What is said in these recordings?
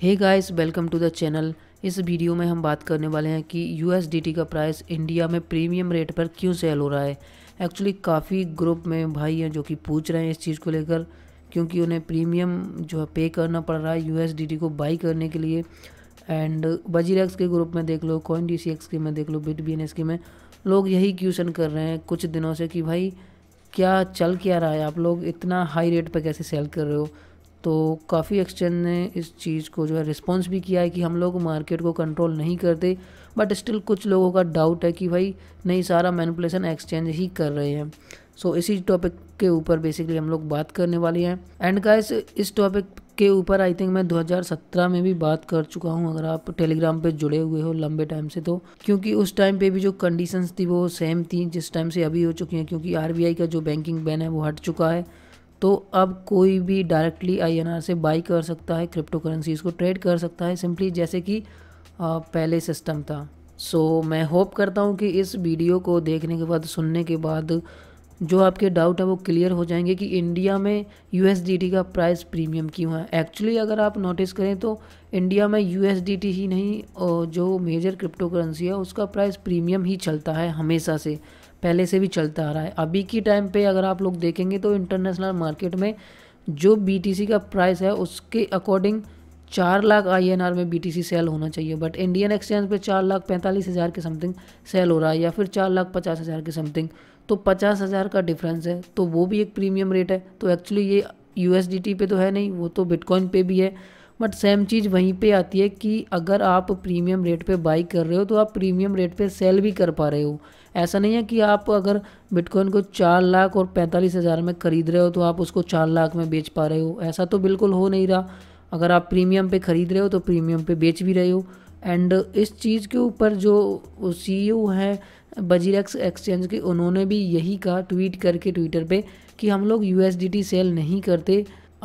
Hey guys, welcome to the channel. इस video में हम बात करने वाले हैं कि यूएसडीटी का प्राइस इंडिया में प्रीमियम रेट पर क्यों सेल हो रहा है। एक्चुअली काफ़ी ग्रुप में भाई हैं जो कि पूछ रहे हैं इस चीज़ को लेकर, क्योंकि उन्हें प्रीमियम जो है पे करना पड़ रहा है यूएसडीटी को बाई करने के लिए। एंड बजीरेक्स के ग्रुप में देख लो, CoinDCX के में देख लो, BitBNS के में लोग यही क्वेश्चन कर रहे हैं कुछ दिनों से कि भाई क्या चल क्या रहा है, आप लोग इतना हाई रेट पर कैसे सेल कर रहे हो। तो काफ़ी एक्सचेंज ने इस चीज़ को जो है रिस्पॉन्स भी किया है कि हम लोग मार्केट को कंट्रोल नहीं करते, बट स्टिल कुछ लोगों का डाउट है कि भाई नहीं, सारा मैनिपुलेशन एक्सचेंज ही कर रहे हैं। सो इसी टॉपिक के ऊपर बेसिकली हम लोग बात करने वाले हैं। एंड गाइस, इस टॉपिक के ऊपर आई थिंक मैं 2017 में भी बात कर चुका हूं, अगर आप टेलीग्राम पे जुड़े हुए हो लंबे टाइम से तो, क्योंकि उस टाइम पे भी जो कंडीशंस थी वो सेम थी जिस टाइम से अभी हो चुकी हैं, क्योंकि आरबीआई का जो बैंकिंग बैन है वो हट चुका है। तो अब कोई भी डायरेक्टली आईएनआर से बाई कर सकता है, क्रिप्टो करेंसीज़ को ट्रेड कर सकता है सिंपली, जैसे कि पहले सिस्टम था। सो मैं होप करता हूँ कि इस वीडियो को देखने के बाद, सुनने के बाद जो आपके डाउट है वो क्लियर हो जाएंगे कि इंडिया में यूएसडीटी का प्राइस प्रीमियम क्यों है। एक्चुअली अगर आप नोटिस करें तो इंडिया में यूएसडीटी ही नहीं, जो मेजर क्रिप्टो करेंसी है उसका प्राइस प्रीमियम ही चलता है, हमेशा से पहले से भी चलता आ रहा है। अभी की टाइम पे अगर आप लोग देखेंगे तो इंटरनेशनल मार्केट में जो बीटीसी का प्राइस है उसके अकॉर्डिंग 4 लाख आईएनआर में बीटीसी सेल होना चाहिए, बट इंडियन एक्सचेंज पे 4,45,000 के समथिंग सेल हो रहा है, या फिर 4,50,000 के समथिंग। तो 50,000 का डिफरेंस है, तो वो भी एक प्रीमियम रेट है। तो एक्चुअली ये यूएसडीटी पे तो है नहीं, वो तो बिटकॉइन पे भी है, बट सेम चीज़ वहीं पे आती है कि अगर आप प्रीमियम रेट पे बाई कर रहे हो तो आप प्रीमियम रेट पे सेल भी कर पा रहे हो। ऐसा नहीं है कि आप अगर बिटकॉइन को 4,45,000 में ख़रीद रहे हो तो आप उसको 4 लाख में बेच पा रहे हो, ऐसा तो बिल्कुल हो नहीं रहा। अगर आप प्रीमियम पे ख़रीद रहे हो तो प्रीमियम पे बेच भी रहे हो। एंड इस चीज़ के ऊपर जो सीईओ हैं बजीरेक्स एक्सचेंज के, उन्होंने भी यही कहा ट्वीट करके ट्विटर पे कि हम लोग यूएसडीटी सेल नहीं करते।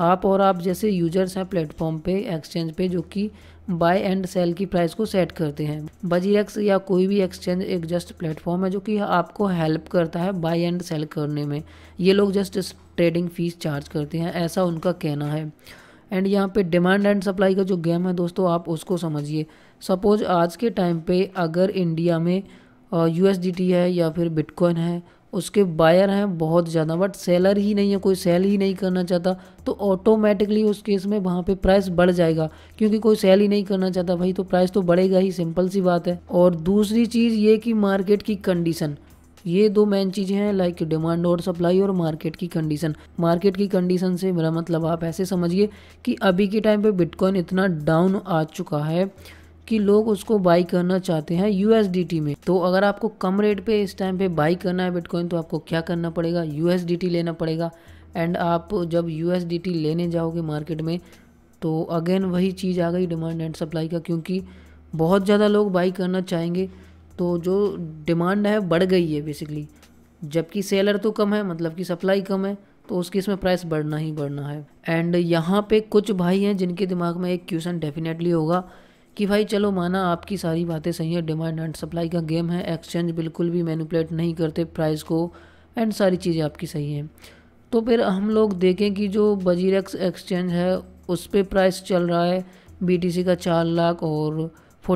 आप जैसे यूजर्स हैं प्लेटफॉर्म पे, एक्सचेंज पे, जो कि बाय एंड सेल की प्राइस को सेट करते हैं। बजीरेक्स या कोई भी एक्सचेंज एक जस्ट प्लेटफॉर्म है जो कि आपको हेल्प करता है बाय एंड सेल करने में। ये लोग जस्ट ट्रेडिंग फीस चार्ज करते हैं, ऐसा उनका कहना है। एंड यहाँ पे डिमांड एंड सप्लाई का जो गेम है दोस्तों, आप उसको समझिए। सपोज आज के टाइम पे अगर इंडिया में यूएसडीटी है या फिर बिटकॉइन है, उसके बायर हैं बहुत ज़्यादा, बट सेलर ही नहीं है, कोई सेल ही नहीं करना चाहता, तो ऑटोमेटिकली उस केस में वहाँ पे प्राइस बढ़ जाएगा, क्योंकि कोई सेल ही नहीं करना चाहता भाई, तो प्राइस तो बढ़ेगा ही, सिंपल सी बात है। और दूसरी चीज़ ये कि मार्केट की कंडीशन, ये दो मेन चीज़ें हैं, लाइक डिमांड और सप्लाई और मार्केट की कंडीशन। मार्केट की कंडीशन से मेरा मतलब आप ऐसे समझिए कि अभी के टाइम पे बिटकॉइन इतना डाउन आ चुका है कि लोग उसको बाई करना चाहते हैं यूएसडीटी में। तो अगर आपको कम रेट पे इस टाइम पे बाई करना है बिटकॉइन, तो आपको क्या करना पड़ेगा, यूएसडीटी लेना पड़ेगा। एंड आप जब यूएसडीटी लेने जाओगे मार्केट में, तो अगेन वही चीज़ आ गई डिमांड एंड सप्लाई का, क्योंकि बहुत ज़्यादा लोग बाई करना चाहेंगे, तो जो डिमांड है बढ़ गई है बेसिकली, जबकि सेलर तो कम है, मतलब कि सप्लाई कम है, तो उस केस में प्राइस बढ़ना ही बढ़ना है। एंड यहाँ पे कुछ भाई हैं जिनके दिमाग में एक क्वेश्चन डेफिनेटली होगा कि भाई चलो माना आपकी सारी बातें सही है, डिमांड एंड सप्लाई का गेम है, एक्सचेंज बिल्कुल भी मैनिपुलेट नहीं करते प्राइस को, एंड सारी चीज़ें आपकी सही हैं, तो फिर हम लोग देखें कि जो बजीरेक्स एक्सचेंज है उस पर प्राइस चल रहा है बीटीसी का 4 लाख और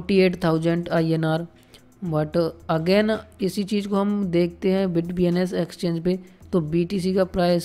48,000 आईएनआर। बट अगेन इसी चीज़ को हम देखते हैं BitBNS एक्सचेंज पे, तो बीटीसी का प्राइस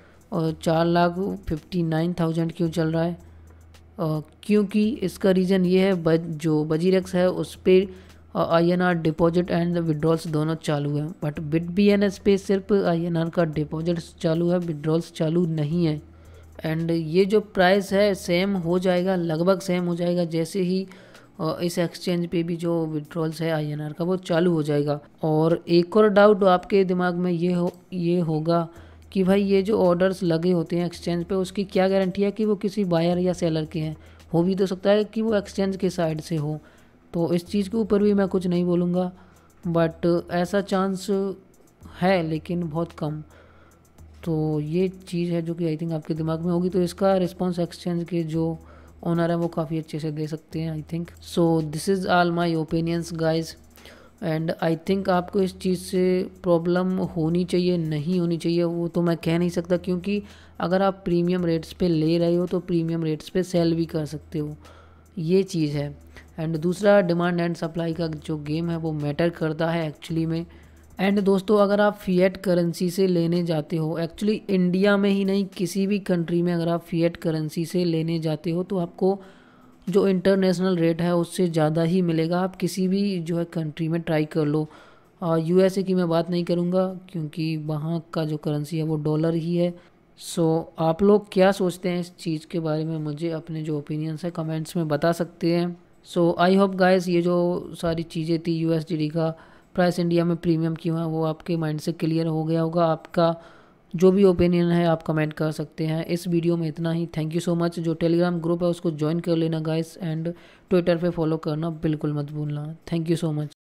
4,59,000 क्यों चल रहा है। क्योंकि इसका रीज़न ये है, जो बजीरेक्स है उस पर आईएनआर डिपॉजिट एंड विड्रॉल्स दोनों चालू है, बट BitBNS पे सिर्फ आईएनआर का डिपॉजिट्स चालू है, विड्रॉल्स चालू नहीं है। एंड ये जो प्राइस है सेम हो जाएगा, लगभग सेम हो जाएगा, जैसे ही इस एक्सचेंज पे भी जो विड्रॉल्स है आईएनआर का वो चालू हो जाएगा। और एक और डाउट आपके दिमाग में ये होगा कि भाई ये जो ऑर्डर्स लगे होते हैं एक्सचेंज पे, उसकी क्या गारंटी है कि वो किसी बायर या सेलर के हैं। हो भी तो सकता है कि वो एक्सचेंज के साइड से हो, तो इस चीज़ के ऊपर भी मैं कुछ नहीं बोलूँगा, बट ऐसा चांस है लेकिन बहुत कम। तो ये चीज़ है जो कि आई थिंक आपके दिमाग में होगी, तो इसका रिस्पॉन्स एक्सचेंज के जो ओनर है वो काफ़ी अच्छे से दे सकते हैं I think. So this is all my opinions guys, and I think आपको इस चीज़ से प्रॉब्लम होनी चाहिए, नहीं होनी चाहिए वो तो मैं कह नहीं सकता, क्योंकि अगर आप प्रीमियम रेट्स पे ले रहे हो तो प्रीमियम रेट्स पे सेल भी कर सकते हो। ये चीज़ है। एंड दूसरा डिमांड एंड सप्लाई का जो गेम है वो मैटर करता है एक्चुअली में। एंड दोस्तों अगर आप फिएट करेंसी से लेने जाते हो, एक्चुअली इंडिया में ही नहीं किसी भी कंट्री में अगर आप फिएट करेंसी से लेने जाते हो तो आपको जो इंटरनेशनल रेट है उससे ज़्यादा ही मिलेगा। आप किसी भी जो है कंट्री में ट्राई कर लो। यूएसए की मैं बात नहीं करूँगा क्योंकि वहाँ का जो करेंसी है वो डॉलर ही है। सो आप लोग क्या सोचते हैं इस चीज़ के बारे में, मुझे अपने जो ओपिनियंस है कमेंट्स में बता सकते हैं। सो आई होप गाइस ये जो सारी चीज़ें थी यूएसडीटी का प्राइस इंडिया में प्रीमियम क्यों है वो आपके माइंड से क्लियर हो गया होगा। आपका जो भी ओपिनियन है आप कमेंट कर सकते हैं। इस वीडियो में इतना ही। Thank you so much. जो टेलीग्राम ग्रुप है उसको ज्वाइन कर लेना गाइस, एंड ट्विटर पे फॉलो करना बिल्कुल मत भूलना। Thank you so much.